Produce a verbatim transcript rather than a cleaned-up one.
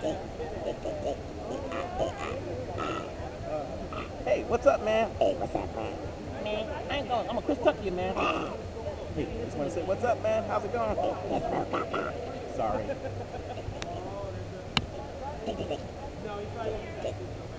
Hey, what's up, man? Hey, what's up, man? Man, I ain't going. I'm a Chris Tucky, man. Hey, just want to say, what's up, man? How's it going? This boat got caught. Sorry. Tick, tick, tick. Tick, tick.